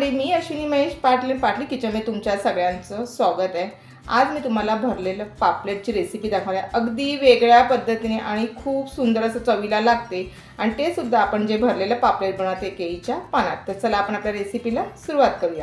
मी अश्विनी महेश पाटली किचनमध्ये तुमच्या सगळ्यांचं स्वागत आहे। आज मी तुम्हाला भरलेलं पापलेटची रेसिपी दाखवणार आहे। अगदी वेगळ्या पद्धतीने आणि खूप सुंदर असं चवीला लागते आणि ते सुद्धा आपण जे भरलेलं पापलेट बनवते केळीच्या पानात। तर चला आपण आपल्या रेसिपीला सुरुवात करूया।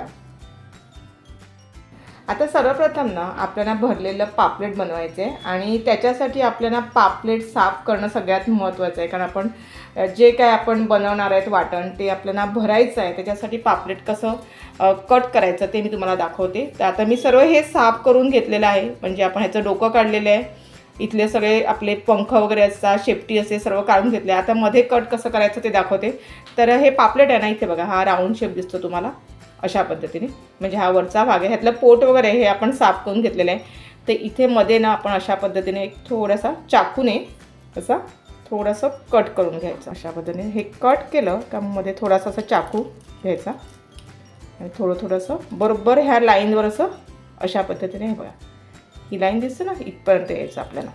आता सर्वप्रथम ना आपल्याला भरलेलं पापलेट बनवायचे आहे आणि त्याच्यासाठी आपल्याला पापलेट साफ करणं सगळ्यात महत्त्वाचं आहे, कारण आपण जे काय आपण बनवणार आहेत वाटण ते आपल्याला भरायचं आहे। त्याच्यासाठी पापलेट कसं कट करायचं ते मी तुम्हाला दाखवते। तर आता मी सर्व हे साफ करून घेतलेलं आहे, म्हणजे आपण ह्याचं डोकं काढलेलं आहे, इथले सगळे आपले पंख वगैरे असतात, शेपटी असते, सर्व काढून घेतले। आता मध्ये कट कसं करायचं ते दाखवते। तर हे पापलेट आहे ना, इथे बघा हा राऊंड शेप दिसतो तुम्हाला अशा पद्धतीने, म्हणजे हा वरचा भाग आहे, ह्यातलं पोट वगैरे हे आपण साफ करून घेतलेलं आहे। तर इथे मध्ये ना आपण अशा पद्धतीने एक थोडासा चाकूने असा थोडंसं कट करून घ्यायचं। अशा पद्धतीने हे कट केलं का मध्ये थोडासा असा चाकू घ्यायचा आणि थोडंसं बरोबर ह्या लाईनवर असं अशा पद्धतीने, हे बघा ही लाईन दिसते ना, इथपर्यंत यायचं आपल्याला।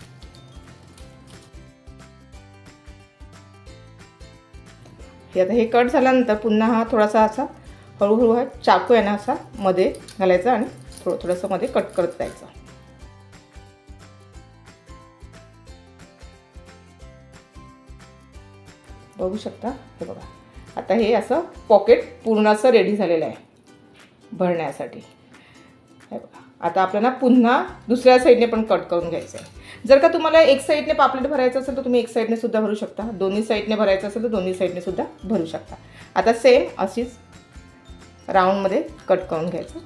हे आता हे कट झाल्यानंतर पुन्हा हा थोडासा असा हळूहळू हा चाकू आहे ना असा मध्ये घालायचा आणि थोडंसं मध्ये कट करत जायचं। बघू शकता, हे बघा आता हे असं पॉकेट पूर्ण असं रेडी झालेलं आहे भरण्यासाठी। हे बघा आता आपल्याला पुन्हा दुसऱ्या साईडने पण कट करून घ्यायचं आहे। जर का तुम्हाला एक साईडने पापलेट भरायचं असेल तर तुम्ही एक साईडने सुद्धा भरू शकता, दोन्ही साईडने भरायचं असेल तर दोन्ही साईडने सुद्धा भरू शकता। आता सेम अशीच राऊंडमध्ये कट करून घ्यायचं।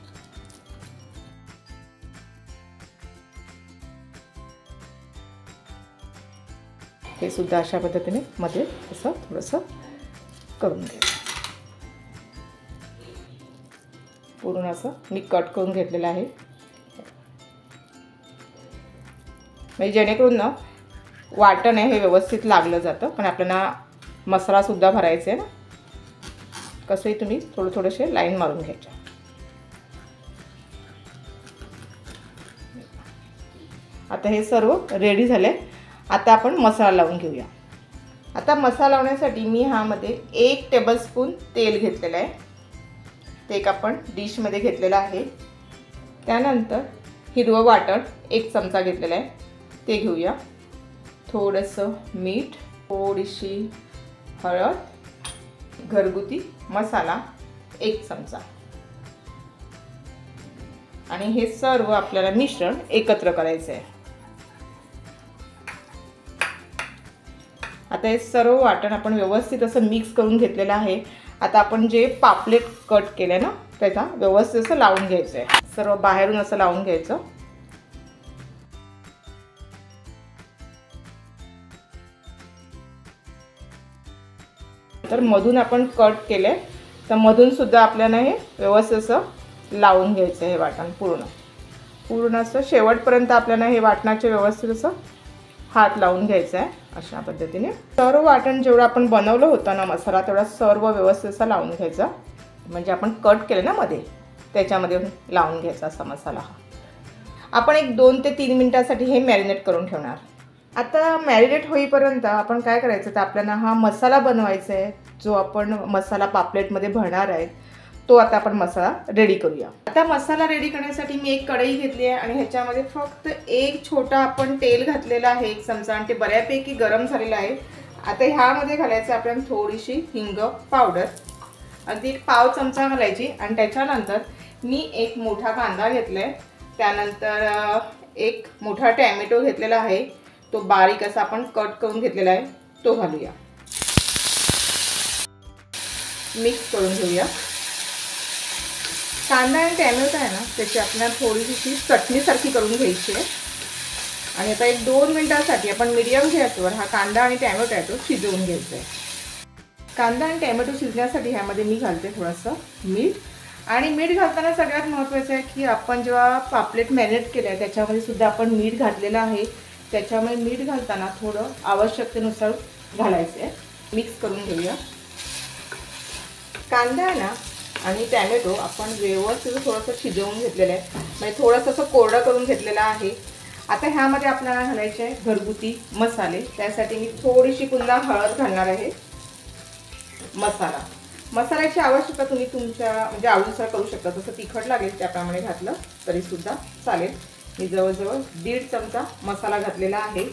हे सुद्धा अशा पद्धतीने मध्ये असं थोडंसं करून घ्यायचं। पूर्ण असं मी कट करून घेतलेलं आहे, म्हणजे जेणेकरून ना वाटण आहे हे व्यवस्थित लागलं जातं, कारण आपल्याला मसाला सुद्धा भरायचा आहे ना। कसंही तुम्ही थोडेसे लाईन मारून घ्यायच्या। आता हे सर्व रेडी झाले। आता आपण मसाला लावून घेऊया। आता मसाला लावण्यासाठी मी ह्यामध्ये 1 टेबलस्पून तेल घेतलेलं आहे, ते एक आपण डिशमध्ये घेतलेलं आहे। त्यानंतर हिरवं वाटण 1 चमचा घेतलेला आहे, ते घेऊया। थोडंसं मीठ, थोडीशी हळद, घरगुती मसाला 1 चमचा, आणि हे सर्व आपल्याला मिश्रण एकत्र करायचं आहे। आता हे सर्व वाटण आपण व्यवस्थित असं मिक्स करून घेतलेलं आहे। आता आपण जे पापलेट कट केले ना त्याचा व्यवस्थित असं लावून घ्यायचं आहे, सर्व बाहेरून असं लावून घ्यायचं। तर मधून आपण कट केले तर मधून सुद्धा आपल्याला हे व्यवस्थित असं लावून घ्यायचं आहे। हे वाटण पूर्ण असं शेवटपर्यंत आपल्याला हे वाटणाचे व्यवस्थित असं हात लावून घ्यायचा आहे अशा पद्धतीने। सर्व वाटण जेवढं आपण बनवलं होतं ना मसाला, तेवढा सर्व व्यवस्थित असा लावून घ्यायचा, म्हणजे आपण कट केले ना मध्ये त्याच्यामध्ये लावून घ्यायचा असा मसाला हा। आपण एक 2 ते 3 मिनिटांसाठी हे मॅरिनेट करून ठेवणार। आता मॅरिनेट होईपर्यंत आपण काय करायचं, तर आपल्याला हा मसाला बनवायचा आहे, जो आपण मसाला पापलेटमध्ये भरणार आहे तो आता आपण मसाला रेडी करूया। आता मसाला रेडी करण्यासाठी मी एक कढई घेतली आहे आणि ह्याच्यामध्ये फक्त एक छोटा आपण तेल घातलेला आहे 1 चमचा, आणि ते बऱ्यापैकी गरम झालेलं आहे। आता ह्यामध्ये घालायचं आपल्याला थोडीशी हिंग पावडर, अगदी 1 पाव चमचा घालायची, आणि त्याच्यानंतर मी एक मोठा कांदा घेतला आहे, त्यानंतर एक मोठा टॅमॅटो घेतलेला आहे, तो बारीक असा आपण कट करून घेतलेला आहे, तो घालूया। मिक्स करून घेऊया। कांदा आणि टॅमॅटो आहे ना त्याची आपल्याला थोडीशी चटणीसारखी करून घ्यायची आहे, आणि आता 1-2 मिनिटांसाठी आपण मीडियम गॅसवर हा कांदा आणि टॅमॅटो आहे तो शिजवून घ्यायचा आहे। कांदा आणि टॅमॅटो शिजण्यासाठी ह्यामध्ये मी घालते थोडंसं मीठ, आणि मीठ घालताना सगळ्यात महत्त्वाचं आहे की आपण जेव्हा पापलेट मॅरिनेट केलं आहे त्याच्यामध्ये सुद्धा आपण मीठ घातलेलं आहे, त्याच्यामुळे मीठ घालताना थोडं आवश्यकतेनुसार घालायचं आहे। मिक्स करून घेऊया। कांदा आहे ना आणि टॅमॅटो आपण व्यवस्थित थोडंसं शिजवून घेतलेलं आहे, म्हणजे थोडंसं असं कोरडं करून घेतलेलं आहे। आता ह्यामध्ये आपल्याला घालायचे आहे घरगुती मसाले, त्यासाठी मी थोडीशी पुन्हा हळद घालणार आहे। मसाला मसाल्याची आवश्यकता तुम्ही तुमच्या म्हणजे आवडीनुसार करू शकता. जसं तिखट लागेल त्याप्रमाणे घातलं तरीसुद्धा चालेल. मी जवळजवळ 1.5 चमचा मसाला घातलेला आहे.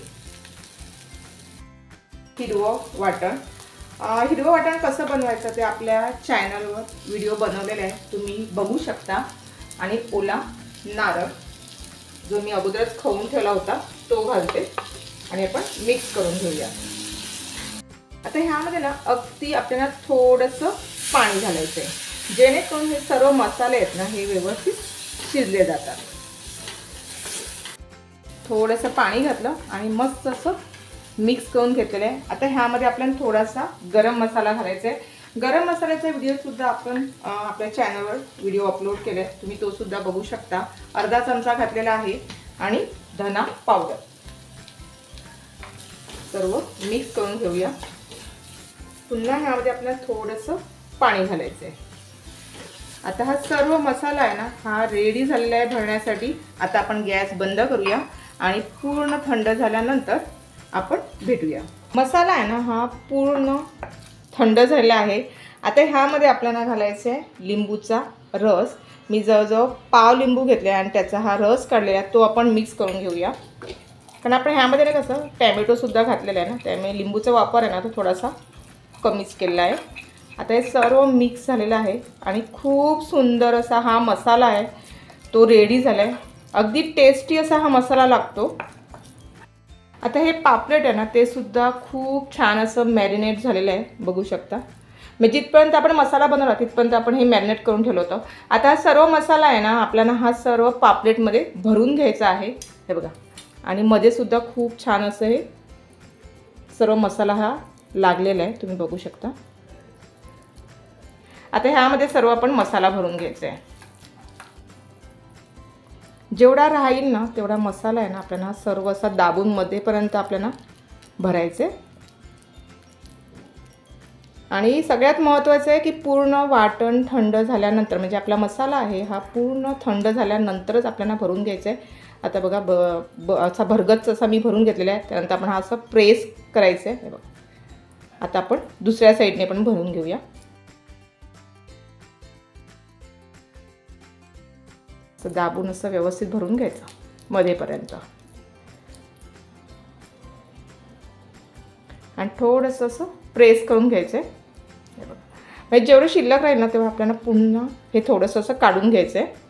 हिरवं वाटण. हिरवं वाटण कसं बनवायचं ते आपल्या चॅनलवर व्हिडिओ बनवलेला आहे, तुम्ही बघू शकता. आणि ओला नारळ जो मी अगोदरच खवून ठेवला होता तो घालते आणि आपण मिक्स करून घेऊया. आता ह्यामध्ये ना अगदी आपल्याला थोडंसं पाणी घालायचं आहे, जेणेकरून हे सर्व मसाले आहेत ना हे व्यवस्थित शिजले जातात. थोडंसं पाणी घातलं आणि मस्त असं मिक्स करून घेतलेलं आहे. आता ह्यामध्ये आपल्याला थोडासा गरम मसाला घालायचा आहे. गरम मसाल्याचा व्हिडिओसुद्धा आपण आपल्या चॅनलवर व्हिडिओ अपलोड केला आहे, तुम्ही तो सुद्धा बघू शकता. अर्धा चमचा घातलेला आहे. आणि धना पावडर सर्व मिक्स करून घेऊया. पुन्हा ह्यामध्ये आपल्याला थोडंसं पाणी घालायचं आहे. आता हा सर्व मसाला आहे ना हा रेडी झालेला आहे भरण्यासाठी. आता आपण गॅस बंद करूया आणि पूर्ण थंड झाल्यानंतर आपण भेटूया. मसाला आहे ना हा पूर्ण थंड झालेला आहे. आता ह्यामध्ये आपल्याला घालायचं आहे लिंबूचा रस. मी जवळजवळ पाव लिंबू घेतले आणि त्याचा हा रस काढलेला आहे तो आपण मिक्स करून घेऊया. कारण आपण ह्यामध्ये ना कसं टॅमॅटोसुद्धा घातलेला आहे ना, त्यामुळे लिंबूचा वापर आहे ना तो थोडासा कमीच केलेला आहे. आता हे सर्व मिक्स झालेलं आहे आणि खूप सुंदर असा हा मसाला आहे तो रेडी झाला आहे. अगदी टेस्टी असा हा मसाला लागतो. आता हे पापलेट आहे ना ते सुद्धा खूप छान असं मॅरिनेट झालेलं आहे, बघू शकता. म्हणजे जिथपर्यंत आपण मसाला बनवला तिथपर्यंत आपण हे मॅरिनेट करून ठेवलं होतं. आता हा सर्व मसाला आहे ना आपल्याला हा सर्व पापलेटमध्ये भरून घ्यायचा आहे. हे बघा. आणि मध्ये सुद्धा खूप छान असं हे सर्व मसाला हा लागलेला आहे, तुम्ही बघू शकता. आता ह्यामध्ये सर्व आपण मसाला भरून घ्यायचा आहे. जेवढा राहील ना तेवढा मसाला आहे ना आपल्याला सर्व असा दाबून मध्येपर्यंत आपल्याला भरायचे. आणि सगळ्यात महत्त्वाचं आहे की पूर्ण वाटण थंड झाल्यानंतर म्हणजे आपला मसाला आहे हा पूर्ण थंड झाल्यानंतरच आपल्याला भरून घ्यायचा आहे. आता बघा असा भरगच्च असा मी भरून घेतलेला आहे. त्यानंतर आपण हा असं प्रेस करायचं आहे. हे बघा. आता आपण दुसऱ्या साईडने पण भरून घेऊया. असं दाबून असं व्यवस्थित भरून घ्यायचं मध्येपर्यंत. आणि थोडंसं असं प्रेस करून घ्यायचं आहे. हे बघा. म्हणजे जेवढं शिल्लक राहील ना तेव्हा आपल्याला पुन्हा हे थोडंसं असं काढून घ्यायचं आहे.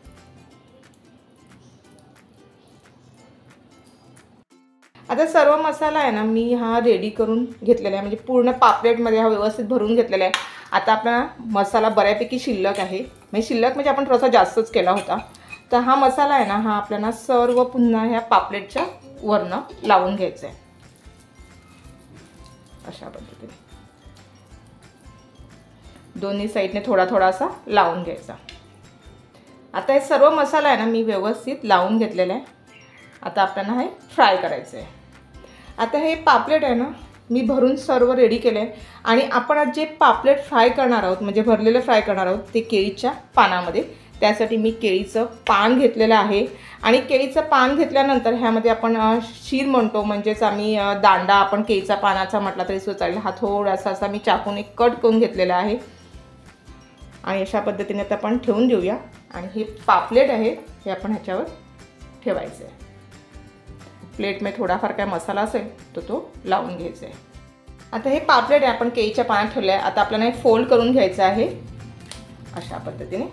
आता सर्व मसाला आहे ना मी हा रेडी करून घेतलेला आहे, म्हणजे पूर्ण पापलेटमध्ये हा व्यवस्थित भरून घेतलेला आहे. आता आपला मसाला बऱ्यापैकी शिल्लक आहे, म्हणजे शिल्लक म्हणजे आपण थोडासा जास्तच केला होता. तर हा मसाला आहे ना हा आपल्याला सर्व पुन्हा ह्या पापलेटच्या वरनं लावून घ्यायचा आहे अशा पद्धतीने. दोन्ही साईडने थोडा थोडासा लावून घ्यायचा. आता हे सर्व मसाला आहे ना मी व्यवस्थित लावून घेतलेला आहे. आता आपल्याला हे फ्राय करायचं आहे. आता हे पापलेट आहे ना मी भरून सर्व रेडी केलं आहे. आणि आपण आज जे पापलेट फ्राय करणार आहोत म्हणजे भरलेलं फ्राय करणार आहोत ते केळीच्या पानामध्ये. त्यासाठी मी केळीचं पान घेतलेलं आहे. आणि केळीचं पान घेतल्यानंतर ह्यामध्ये आपण शीर म्हणतो, म्हणजेच आम्ही दांडा आपण केळीचा पानाचा म्हटला तरी सुद्धा चालेल. हा थोडासा असा मी चाकूने कट करून घेतलेला आहे. आणि अशा पद्धतीने आता आपण ठेवून देऊया. आणि हे पापलेट आहे हे आपण ह्याच्यावर ठेवायचं आहे. प्लेटमध्ये थोडाफार काय मसाला असेल तर तो लावून घ्यायचा आहे. आता हे पापलेट आहे आपण केळीच्या पानात ठेवलं आहे. आता आपल्याला हे फोल्ड करून घ्यायचं आहे अशा पद्धतीने.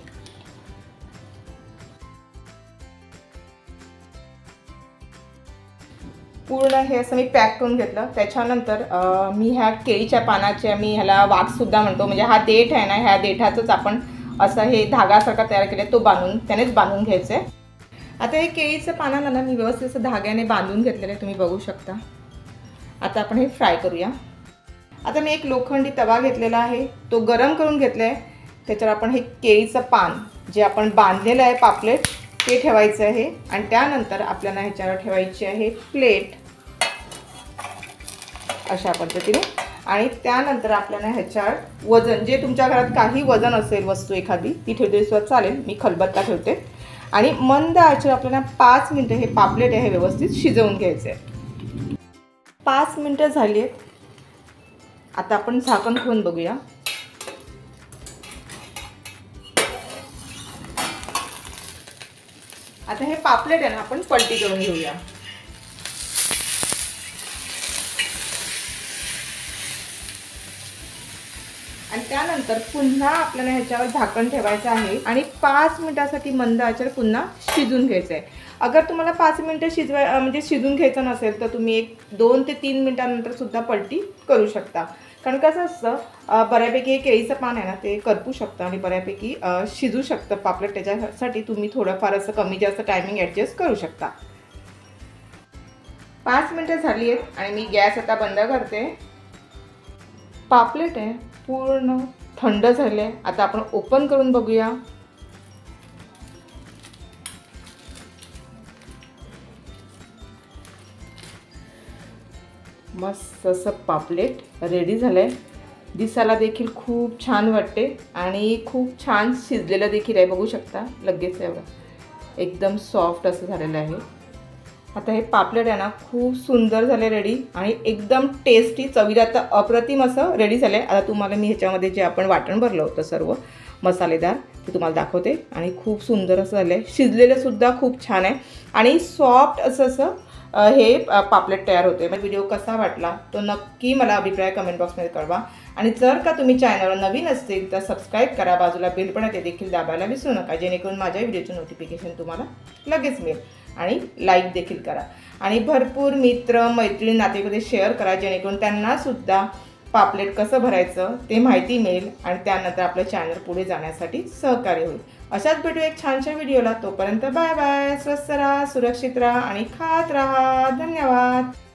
पूर्ण हे असं मी पॅक करून घेतलं. त्याच्यानंतर मी ह्या केळीच्या पानाचे मी ह्याला वाघसुद्धा म्हणतो, म्हणजे हा देठ आहे ना ह्या देठाचंच आपण असं हे धागासारखा तयार केला तो त्यानेच बांधून घ्यायचं आहे. आता हे केळीचं पानाला ना मी व्यवस्थित असं धाग्याने बांधून घेतलेलं आहे, तुम्ही बघू शकता. आता आपण हे फ्राय करूया. आता मी एक लोखंडी तवा घेतलेला आहे तो गरम करून घेतला आहे. त्याच्यावर आपण हे केळीचं पान जे आपण बांधलेलं आहे पापलेट ते ठेवायचं आहे. आणि त्यानंतर आपल्याला ह्याच्यावर ठेवायची आहे प्लेट अशा पद्धतीने. आणि त्यानंतर आपल्याला ह्याच्यावर वजन जे तुमच्या घरात काही वजन असेल वस्तू एखादी ती ठेवते सुद्धा चालेल. मी खलबत्ता ठेवते. आणि मंद आचेवर आपल्याला 5 मिनटं हे पापलेट आहे व्यवस्थित शिजवून घ्यायचे आहे. 5 मिनटं झाली आहेत. आता आपण झाकण खोलून बघूया. आता हे पापलेट आहे ना आपण पलटी करून घेऊया. आणि त्यानंतर पुन्हा आपल्याला ह्याच्यावर झाकण ठेवायचं आहे आणि 5 मिनिटासाठी मंद आचेवर पुन्हा शिजून घ्यायचं आहे. अगर तुम्हाला 5 मिनिटं म्हणजे शिजून घ्यायचं नसेल तर तुम्ही 2 ते 3 मिनिटांनंतर सुद्धा पलटी करू शकता. कारण कसं असतं बऱ्यापैकी केळीचं पान आहे ना ते करपू शकतं आणि बऱ्यापैकी शिजू शकतं पापलेट. त्याच्यासाठी तुम्ही थोडंफार असं कमी जास्त टायमिंग ॲडजस्ट करू शकता. 5 मिनिटं झाली आहेत आणि मी गॅस आता बंद करते. पापलेट आहे पूर्ण थंड झाले. आता आपण ओपन करून बघूया. मस्त असं पापलेट रेडी झालंय. दिसायला देखील खूप छान वाटते आणि खूप छान शिजलेलं देखील आहे. बघू शकता लगेच एवढं एकदम सॉफ्ट असं झालेलं आहे. आता हे पापलेट आहे ना खूप सुंदर झाले रेडी आणि एकदम टेस्टी, चवीला तर अप्रतिम असं रेडी झालं आहे. आता तुम्हाला मी ह्याच्यामध्ये जे आपण वाटण भरलं होतं सर्व मसालेदार ते तुम्हाला दाखवते. आणि खूप सुंदर असं झालं आहे. शिजलेलंसुद्धा खूप छान आहे आणि सॉफ्ट असं हे पापलेट तयार होते. मग व्हिडिओ कसा वाटला तो नक्की मला अभिप्राय कमेंट बॉक्समध्ये कळवा. आणि जर का तुम्ही चॅनलवर नवीन असतील तर सबस्क्राईब करा. बाजूला बेल पण आहे ते देखील दाबायला विसरू नका, जेणेकरून माझ्या व्हिडिओचं नोटिफिकेशन तुम्हाला लगेच मिळेल. आणि लाईक देखील करा आणि भरपूर मित्र मैत्रिणी नातेवाईकांमध्ये शेअर करा, जेणेकरून त्यांनासुद्धा पापलेट कसं भरायचं ते माहिती मिळेल आणि त्यानंतर आपलं चॅनल पुढे जाण्यासाठी सहकार्य होईल. अशाच भेटू एक छानशा व्हिडिओला. तोपर्यंत बाय बाय. स्वस्त राहा, सुरक्षित राहा आणि खात राहा. धन्यवाद.